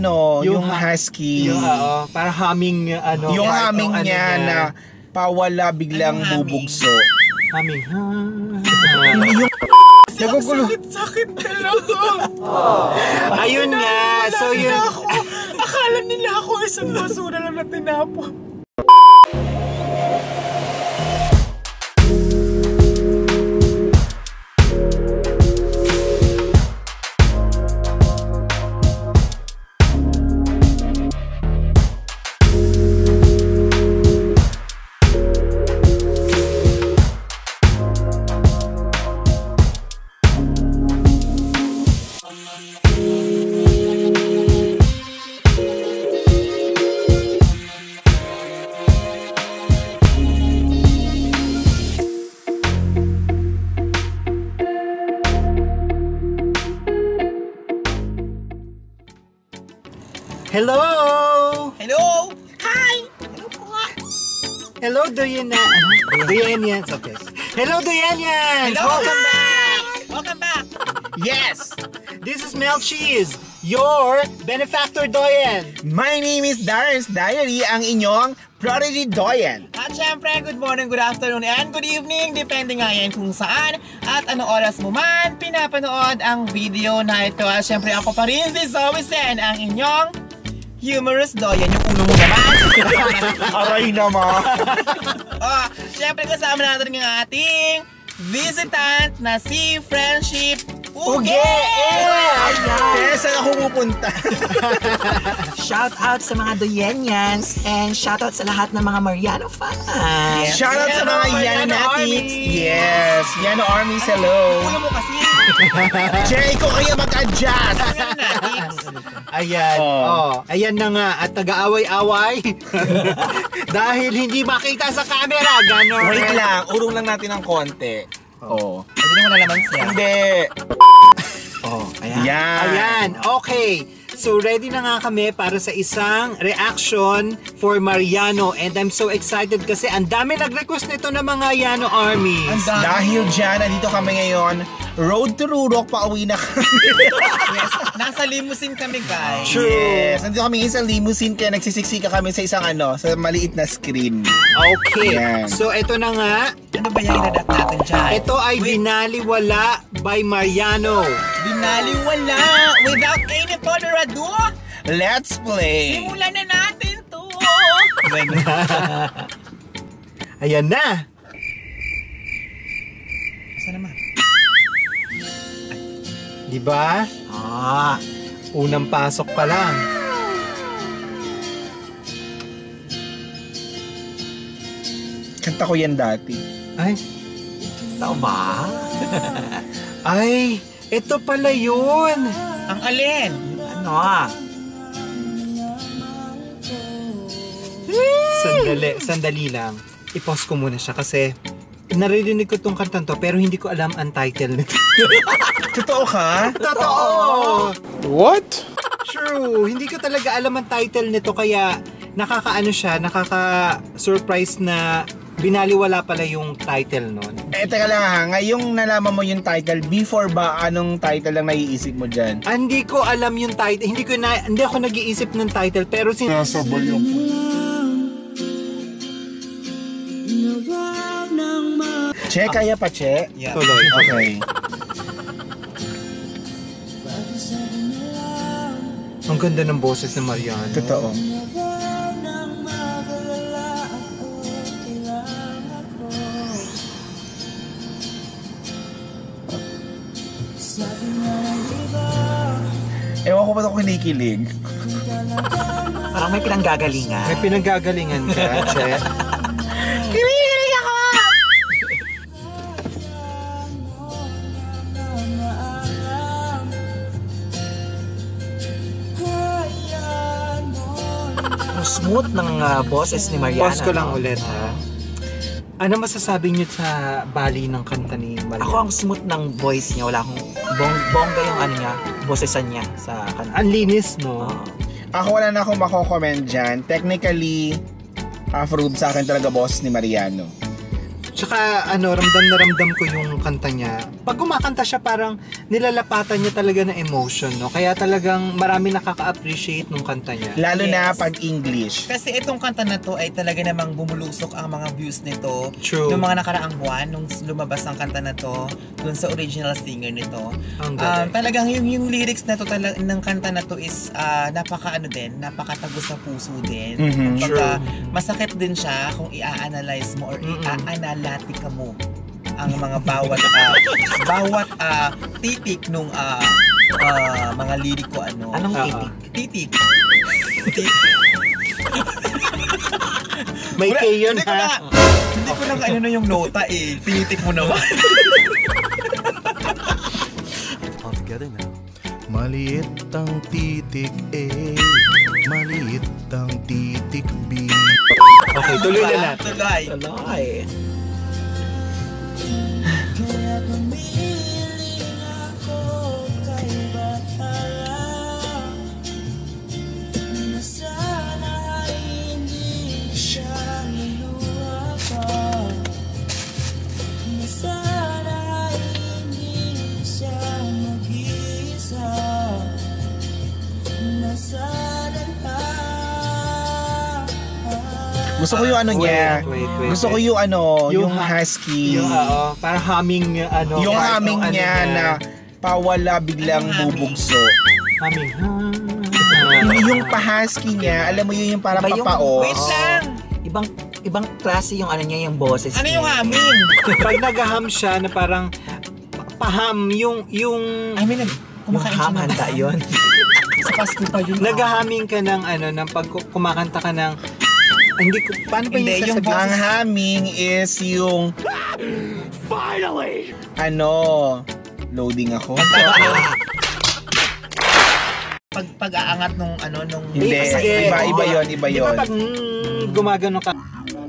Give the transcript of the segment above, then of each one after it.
yung husky. Yung, para humming, yung humming niya na pawala biglang bubugso. Humming. Yung nagugulo. Sakit talaga. Ayun nga. So yun. Akala nila ako isang basura lang na tinapon. Hello! Hello! Hi! Hello po nga! Hello, Doyens. Okay. Hello, Doyens! Hello! Welcome back! Welcome back! Yes! This is Mel Cheese, your benefactor Doyen. My name is Darren's Diary, ang inyong prodigy Doyen. At syempre, good morning, good afternoon, and good evening, depende nga yan kung saan at anong oras mo man pinapanood ang video na ito. At syempre, ako pa rin si Zowiezen, ang inyong humorous Doyen, yung uno mo naman. Aray naman. Syempre, kasama natin ng ating visitant na si Friendship Uge! Kaya saan ako pupunta? Shout out sa mga Doyens and shout out sa lahat ng mga Mariano fans. Shout out sa mga Yanatics. Yes, Yano Armies, hello. Uno mo kasi. Jay, ko kaya mag-adjust. Ayan. Ayan na nga. At nag-aaway-away. Dahil hindi makita sa camera. Ganon. Wait lang, urong lang natin ng konti. Hindi mo nalaman siya. Hindi. Ayan. Yan. Okay. So ready na nga kami para sa isang reaction for Mariano. And I'm so excited kasi ang dami nag-request nito ng mga Yano Armies. Dahil dyan, nandito kami ngayon. Road to Rurok, pauwi na kami. Yes, nasa limousine kami, guys. True. Yes, nandito kami ngayon sa limousine kaya nagsisiksika kami sa isang sa maliit na screen. Okay. Yan. So ito na nga. Ano ba yung inadat natin dyan? Ito ay Binalewala by Mariano. Binalewala without any further ado. Let's play. Simulan na natin to. Ayan na. Saan naman? Diba? Unang pasok pa lang. Kanta ko yan dati. Ay. Tama. Ay, ito pala yun. Ang alin? Ano Sandali lang. I-pause ko muna siya kasi naririnig ko tong kantang to pero hindi ko alam ang title nito. Totoo ka? Totoo! What? True. Hindi ko talaga alam ang title nito kaya nakaka-surprise na Binalewala pala yung title nun. Teka lang ha, ngayong nalaman mo yung title, before ba anong title lang naiisip mo dyan? Hindi ko alam yung title, hindi ako nag-iisip ng title pero Nasabol yung Che, kaya pa Che? Yeah. tuloy. Okay. Ang ganda ng boses ni Mariano. Totoo. Ewan ko ba't ako kinikilig. Parang may pinanggagalingan. May pinanggagalingan ka, Che. Kinikilig ako! Ang smooth ng boses ni Mariano. Pause ko lang ulit, ha? Ano masasabi niyo sa bali ng kanta ni Mariano? Ako ang smooth ng voice niya. Wala akong bongga yung niya, bosesan niya sa kanta. Ang linis, no? Ako wala na akong mako-comment dyan. Technically, approve sa akin talaga boss ni Mariano. Tsaka ramdam na ramdam ko yung kanta niya. Pag kumakanta siya, parang nilalapatan niya talaga ng emotion, no? Kaya talagang marami nakaka-appreciate nung kanta niya. Lalo na pag English. Kasi itong kanta na to ay talaga namang bumulusok ang mga views nito. True. Noong mga nakaraang buwan, nung lumabas ang kanta na to, dun sa original singer nito. Talagang yung lyrics na to ng kanta na to is napakatago sa puso din. Masakit din siya kung i-analyze mo or i-analytica mo ang mga bawat titik nung mga liriko Anong titik? Titik. May K yun, ha? Hindi ko lang na yung nota eh. Tinitik mo naman. Maliit ang titik A, maliit ang titik B. Okay, tuloy na natin. Tuloy. Kaya pumiling ako kay Bathala, na sana ay hindi siya niluha pa, na sana ay hindi siya mag-isa, na sana Gusto ko yung niya. Wait. Gusto ko yung yung husky. Yung para humming Yung humming niya na pawala biglang bubugso. Humming. Yung pa-husky niya, alam mo yun yung parang papaos. Wait lang. Ibang klase yung niya, yung boses Ano niya. yung humming? Pag nag-hum siya na parang paham yung I mean, Yung kumakain siya ng handa yun. Sa Pasko pa yun. nag-humming ka ng ng pag kumakanta ka ng hindi ko paano ba Hindi, yung sasabihin? Ang humming is yung loading ako. Pag-aangat nung Hindi, Sige. iba yun. Di ba pag gumagano ka?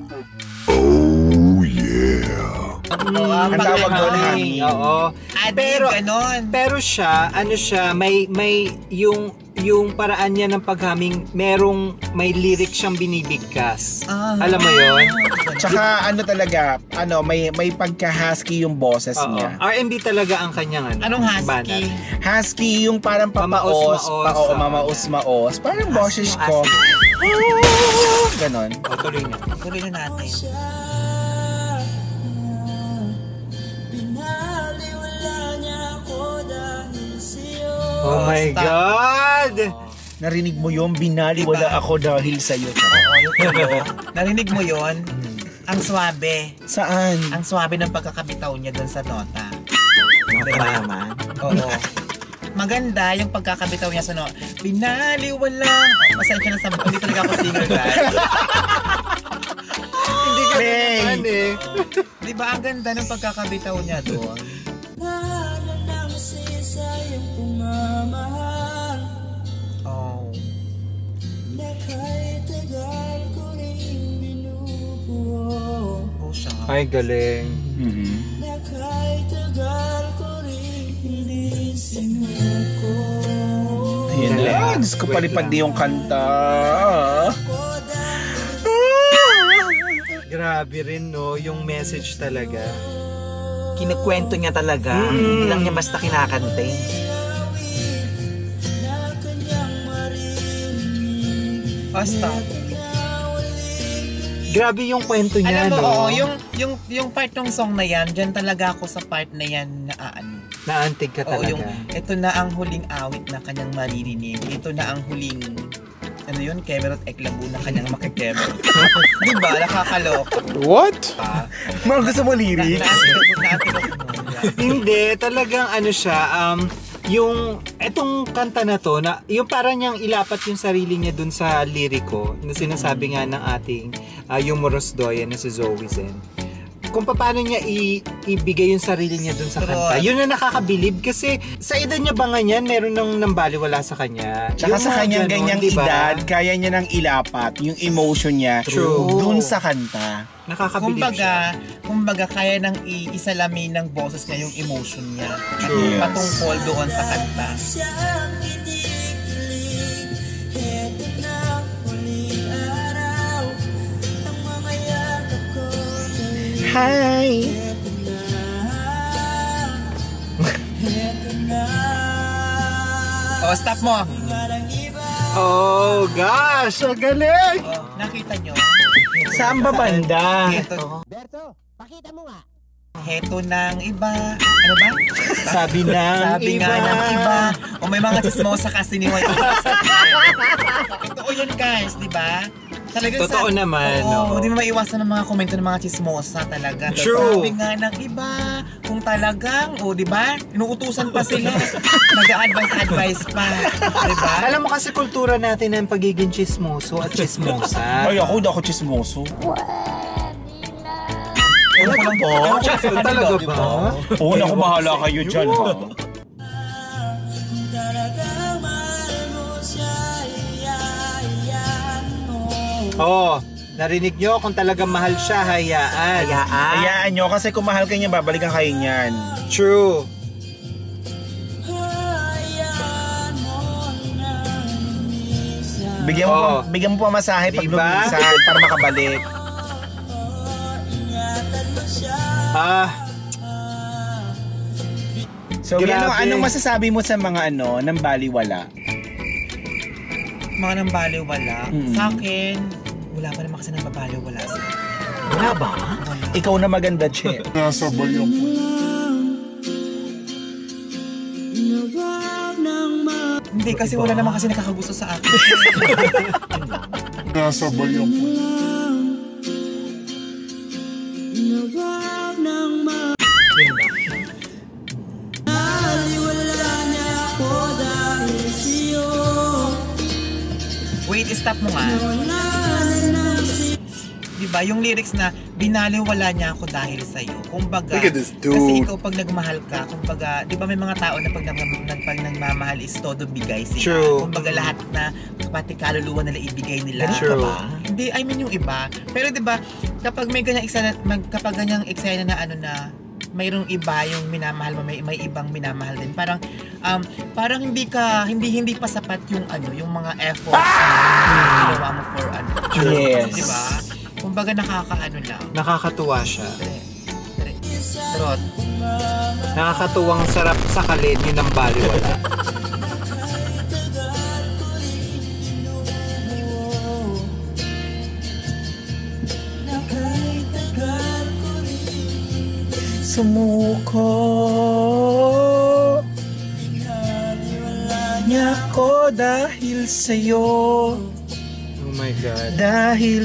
Ang tawag doon, humming. Oo. Pero, ganon. Pero siya, may yung paraan niya ng pag-humming, may lyric siyang binibigkas. Alam mo yun? Tsaka talaga, may pagka-husky yung boses Oo. niya. R&B talaga ang kanyang Anong husky? banat. Husky yung parang papaos. Mamaos-maos. Mamaos-maos. Parang boses ko. Ganon. Tuloy na. Tuloy na natin. Binaliwala niya ako dahil sa'yo. Oh my stop. God! Narinig mo yung binaliwala ako dahil sa'yo. Narinig mo yon? Ang swabe. Saan? Ang swabe ng pagkakabitaw niya doon sa nota. Naman. Oo. Maganda yung pagkakabitaw niya sa nota. Binaliwala. Pasensya na sa hindi talaga ako singer, guys. Hindi ka Play. naman eh. Di ba ang ganda ng pagkakabitaw niya doon? Lalo nang sisa yung pumamahal, Oh. na kahit tagal ko rin binubuo, Oh, siya. Ay, galing. na kahit tagal ko rin hinisinuko. Ayan na. Diyos ko palipad di yung kanta. Grabe rin, no? Yung message talaga. Kinukwento niya talaga. Hindi lang niya basta kinakante. Basta. Grabe yung kwento niya, Alam mo, no? oo, yung part ng song na yan, dyan talaga ako sa part na yan na Naantig ka Oo, talaga. ito na ang huling awit na kanyang maririnig. Ito na ang huling, Kemerot Eklabu na kanyang makikemerot. Diba? Nakakaloka. What? Mga gusto mo lyrics? Naatikot mo. Hindi, talagang siya, yung etong kanta na to, na yung parang niyang ilapat yung sarili niya dun sa liriko, na sinasabi nga ng ating humorous doyen na si Zowiezen. Kung paano niya ibigay yung sarili niya dun sa kanta. Yun na nakakabilib kasi sa edad niya ba ganyan, meron nang nambaliwala sa kanya. Tsaka Yung sa mga kanyang ganon, ganyang diba? edad, kaya niya nang ilapat yung emotion niya dun sa kanta. Nakakabilib siya. Kumbaga, kaya nang isalamin ng boses niya yung emotion niya. True. Patungkol doon sa kanta. Siyang kinikilig, heto na huling araw, ang mga yakap ko Hi! Oh, stop mo. Oh gosh, ang galing! Oh, nakita nyo? Saan ba banda? Heto. Berto, pakita mo nga. Heto ng iba. Ano ba? Sabi ng Sabi iba. nga ng iba. O may mga chismosa kasi ni White. Totoo yan guys, di ba? Talagang Totoo naman, Oo, no? hindi mo maiwasan ng mga komento ng mga chismosa talaga. True. Sabi nga ng iba, kung talagang, o di ba? Inuutusan pa sila. Nag-advise pa. Di ba? Alam mo kasi kultura natin ng pagiging chismoso at chismosa. Ay, ako chismoso. Ewan ko lang po. Ewan ko lang sa kanila, Talaga di ba? Oo, naku, bahala kayo dyan, ha? Oh, narinig nyo kung talagang mahal siya, hayaan. Hayaan nyo, kasi kung mahal kayo niya, babalikan kayo niyan. True. Bigyan mo pa masahe pag Diba? lumisan para makabalik. So, Grabe. anong masasabi mo sa mga ng baliwala? Mga nang baliwala. Mm. Sa akin, wala pa naman kasi nang babaliwala sa akin. Wala ba? Ikaw na maganda, Che. Nasabay ang Hindi, kasi wala naman kasi nakakagusto sa akin. Nasabay ang Wait, stop mo nga. Diba, yung lyrics na binaliwala niya ako dahil sa'yo. Kumbaga, Look at this dude. kasi ikaw pag nagmahal ka, kumbaga, di ba may mga tao na pag nagmamahal is todo bigay sila. True. Kumbaga lahat na pati kaluluwa nila ibigay nila. True. Hindi, I mean yung iba. Pero di ba, kapag may ganyang eksena na na mayroong iba yung minamahal mo, may ibang minamahal din. Parang hindi pa sapat yung yung mga efforts na ginawa mo for Yes. di ba? Kumbaga nakakaano lang. Nakakatuwa siya. Trot. Nakakatuwang sarap sa kalid yun ng baliwala. Sumuko niya ko dahil sa'yo. Oh my God. Dahil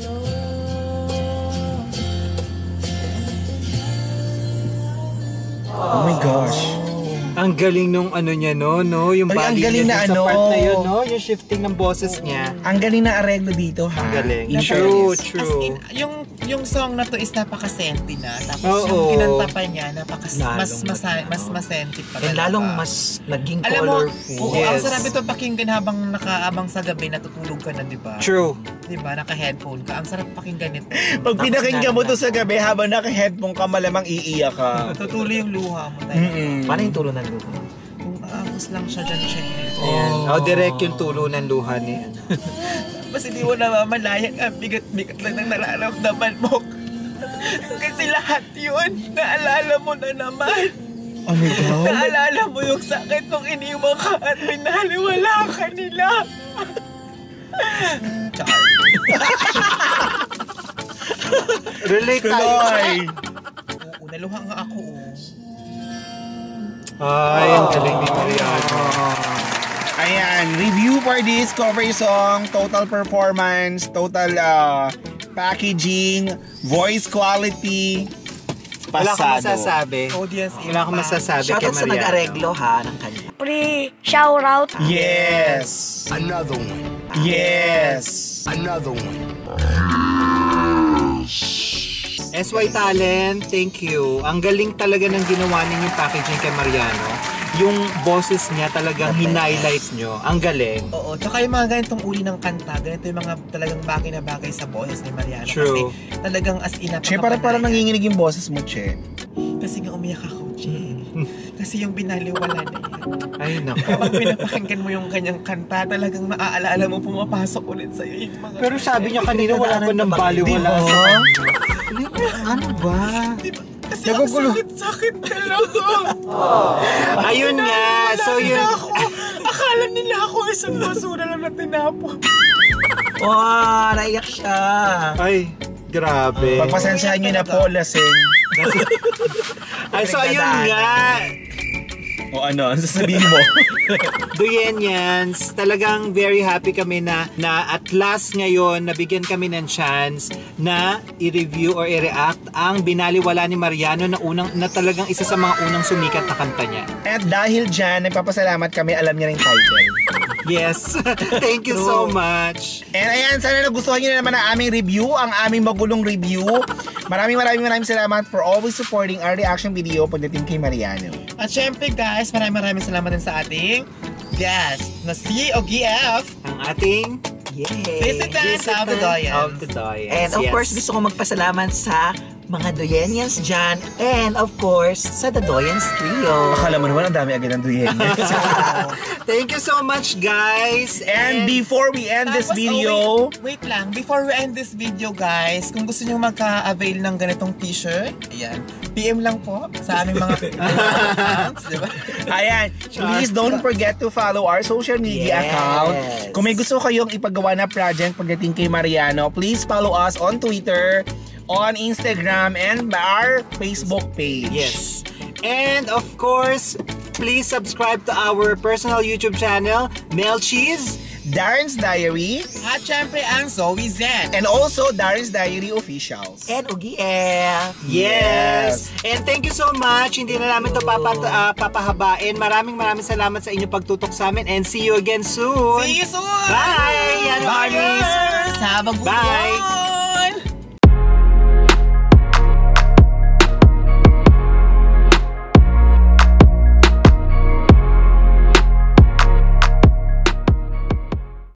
oh my gosh. Ang galing nung niya, no? Yung Ay, ang body galing niya na dun sa part na yun, no? Yung shifting ng boses niya. Ang galing na areglo dito, ha? Ang galing. In True, fairness. As true. in, yung song na to is napaka-senti na. Tapos Oo. yung kinanta pa niya, mas Lalong masenti pa And talaga. lalong mas naging Alam mo, colorful. oo, Yes. ang sarap ito pakinggan habang nakaabang sa gabi, natutulog ka na, di ba? True. Di ba? Naka-headphone ka. Ang sarap pakinggan ito. Pag pinakinggan mo to sa gabi habang naka-headphone ka, malamang iiyak ka. Tutuloy yung luha mo tayo. Paano yung tulo ng luha? Kung aangos lang siya dyan, Che. Ayan. Oh, direct yung tulo ng luha niya. Mas hindi mo namamalayan ang bigat-bigat lang ng nararamdaman mo. Kasi lahat yun, naalala mo na naman. Ano daw? Naalala mo yung sakit nung iniwan ka at binaliwala ka nila. Char. Relate tayo. Oo, naluha nga ako. Ay, ang galing ni Mariano. Ayan, review for this cover song, total performance, total packaging, voice quality, Wala akong pasado. masasabi. Audience Wala akong masasabi kay Shoutout sa Mariano. nag-areglo ha ng kanya. Pre-shoutout. Yes. Another one. Yes. Another one. SY Talent, thank you. Ang galing talaga ng ginawa ninyong packaging kay Mariano. Yung boses niya talagang hinighlight nyo. Ang galing. Oo, tsaka yung mga ganitong uri ng kanta, ganito yung mga talagang bagay na bagay sa boses ni Mariano. True. Kasi talagang as in, Che, para nanginginig yung boses mo, Che. Kasi nga umiyak ako, Che. Kasi yung binaliwala na yan. Ay, naku. Kapag pinapakinggan mo yung kanyang kanta, talagang maaalala mo pumapasok ulit sa'yo yung mga... Pero sabi niya kanina wala pa ng baliwala. Diba? Ano ba? Kasi ang sakit-sakit talaga. Ayun nga. So yun. Akala nila ako isang basura lang na tinapon. Wow, naiyak siya. Ay, grabe. Pagpasensyahan nyo na po, lasing. Ay, so ayun nga. O ano sasabihin mo? Doyens, talagang very happy kami na at last ngayon nabigyan kami ng chance na i-review or i-react ang Binalewala ni Mariano na talagang isa sa mga unang sumikat na kanta niya. At dahil dyan, nagpapasalamat kami, alam niya rin title. Yes. Thank you so much. And ayan, sana nagustuhan nyo na naman ang aming review, ang aming magulong review. Maraming salamat for always supporting our reaction video pagdating kay Mariano. At syempre guys, maraming salamat din sa ating guest na si Zowiezen F. Ang ating Visitant of the Doyens. And of course, gusto ko magpasalamat sa mga Doyens dyan. And of course, sa the Doyens Trio. Akala mo naman ang dami agad ng Doyens. Thank you so much, guys. And before we end this video, wait lang. Before we end this video, guys, kung gusto nyo magka-avail ng ganitong t-shirt, ayan, PM lang po sa aming mga accounts, diba? ayan, please don't forget to follow our social media account. Kung may gusto kayong ipagawa na project pagdating kay Mariano, please follow us on Twitter, on Instagram, and our Facebook page. Yes. And of course, please subscribe to our personal YouTube channel, Mel Cheese, Darren's Diary, At syempre ang Zowiezen. and also Darren's Diary Officials. And Zowiezen F. Yes! And thank you so much. Hindi na namin ito papahabain. Maraming salamat sa inyong pagtutok sa amin and see you again soon. See you soon! Bye! Bye! Have a good Bye! one!